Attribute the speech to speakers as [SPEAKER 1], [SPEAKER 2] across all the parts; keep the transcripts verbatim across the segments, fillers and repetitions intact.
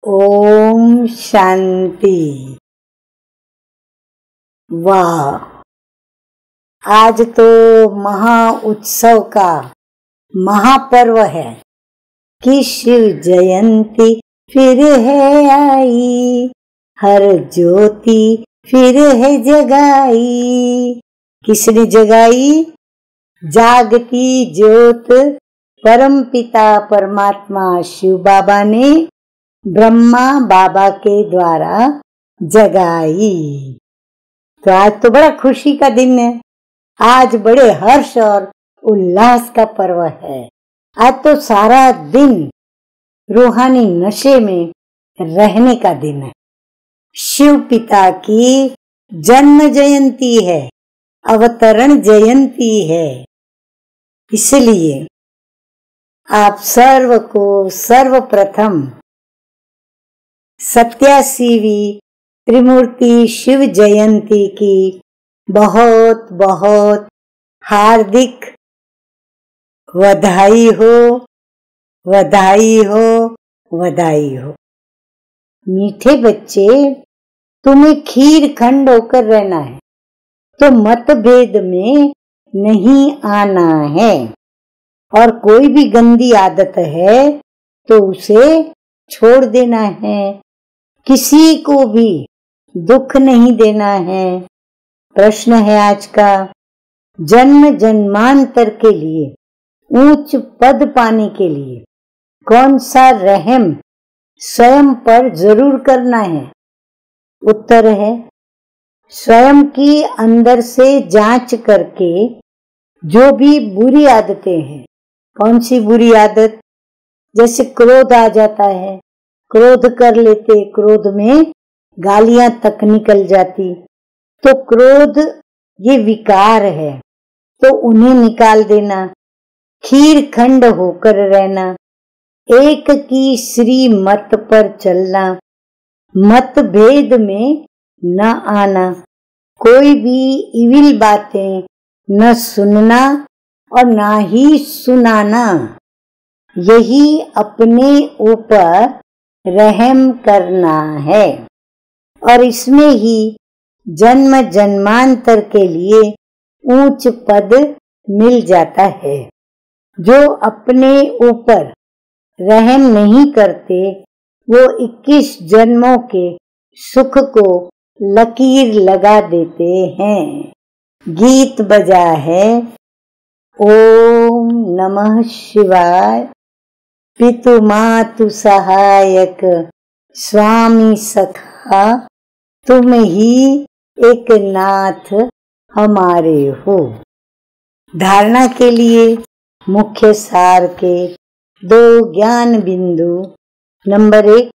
[SPEAKER 1] ओम शांति। वाह, आज तो महा उत्सव का महापर्व है कि शिव जयंती फिर है आई, हर ज्योति फिर है जगाई। किसने जगाई? जागती ज्योत परम पिता परमात्मा शिव बाबा ने ब्रह्मा बाबा के द्वारा जगाई। तो आज तो बड़ा खुशी का दिन है। आज बड़े हर्ष और उल्लास का पर्व है। आज तो सारा दिन रूहानी नशे में रहने का दिन है। शिव पिता की जन्म जयंती है, अवतरण जयंती है। इसलिए आप सर्व को सर्वप्रथम सत्यासीवी त्रिमूर्ति शिव जयंती की बहुत बहुत हार्दिक बधाई हो, बधाई हो, बधाई हो। मीठे बच्चे, तुम्हें खीर खंड होकर रहना है, तो मतभेद में नहीं आना है। और कोई भी गंदी आदत है तो उसे छोड़ देना है। किसी को भी दुख नहीं देना है। प्रश्न है आज का, जन्म जन्मांतर के लिए ऊंच पद पाने के लिए कौन सा रहम स्वयं पर जरूर करना है? उत्तर है, स्वयं की अंदर से जांच करके जो भी बुरी आदतें हैं। कौन सी बुरी आदत? जैसे क्रोध आ जाता है, क्रोध कर लेते, क्रोध में गालियां तक निकल जाती, तो क्रोध ये विकार है, तो उन्हें निकाल देना। खीर खंड होकर रहना, एक की श्री मत पर चलना, मतभेद में न आना, कोई भी इविल बातें न सुनना और ना ही सुनाना। यही अपने ऊपर रहम करना है और इसमें ही जन्म जन्मांतर के लिए ऊंच पद मिल जाता है। जो अपने ऊपर रहम नहीं करते वो इक्कीस जन्मों के सुख को लकीर लगा देते हैं। गीत बजा है, ओम नमः शिवाय। पितु मातु सहायक स्वामी सखा, तुम ही एक नाथ हमारे हो। धारणा के लिए मुख्य सार के दो ज्ञान बिंदु। नंबर एक,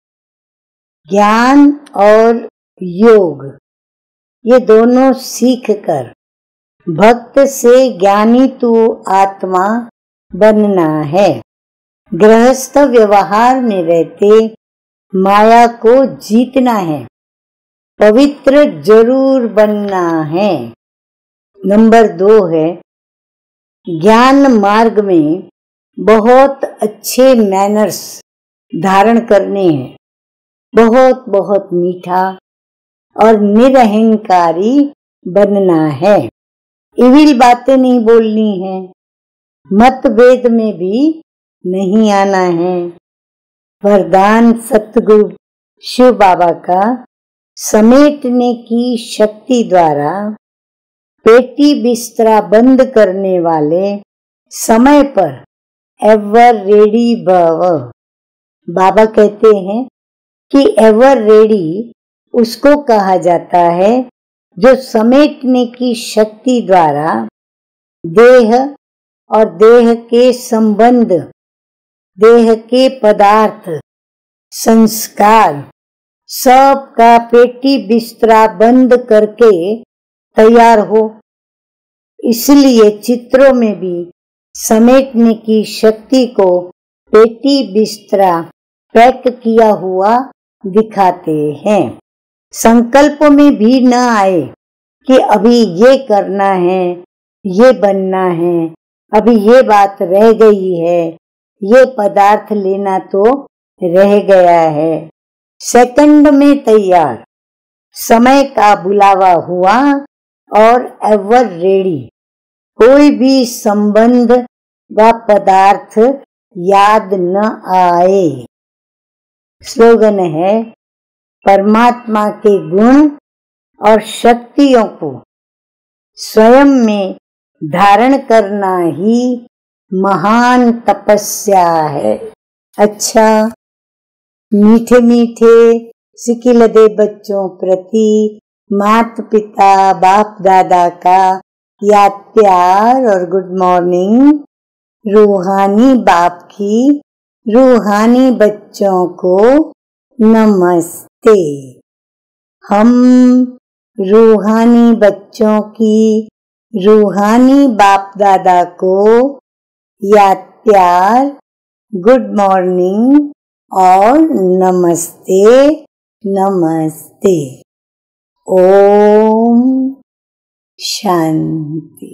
[SPEAKER 1] ज्ञान और योग, ये दोनों सीख कर भक्त से ज्ञानी तू आत्मा बनना है। गृहस्थ व्यवहार में रहते माया को जीतना है, पवित्र जरूर बनना है। नंबर दो है, ज्ञान मार्ग में बहुत अच्छे मैनर्स धारण करने हैं, बहुत बहुत मीठा और निरहंकारी बनना है। इविल बातें नहीं बोलनी है, मतभेद में भी नहीं आना है। वरदान सतगुरु शिव बाबा का समेटने की शक्ति द्वारा पेटी बिस्तरा बंद करने वाले समय पर एवर रेडी भव। बाबा कहते हैं कि एवर रेडी उसको कहा जाता है जो समेटने की शक्ति द्वारा देह और देह के संबंध, देह के पदार्थ, संस्कार सब का पेटी बिस्तरा बंद करके तैयार हो। इसलिए चित्रों में भी समेटने की शक्ति को पेटी बिस्तरा पैक किया हुआ दिखाते हैं। संकल्प में भी न आए कि अभी ये करना है, ये बनना है, अभी ये बात रह गई है, ये पदार्थ लेना तो रह गया है। सेकंड में तैयार, समय का बुलावा हुआ और एवर रेडी। कोई भी संबंध व पदार्थ याद न आए। स्लोगन है, परमात्मा के गुण और शक्तियों को स्वयं में धारण करना ही महान तपस्या है। अच्छा, मीठे मीठे सिकिलदे बच्चों प्रति माता पिता बाप दादा का याद प्यार और गुड मॉर्निंग। रूहानी बाप की रूहानी बच्चों को नमस्ते। हम रूहानी बच्चों की रूहानी बाप दादा को याद प्यार, गुड मॉर्निंग और नमस्ते नमस्ते। ओम शांति।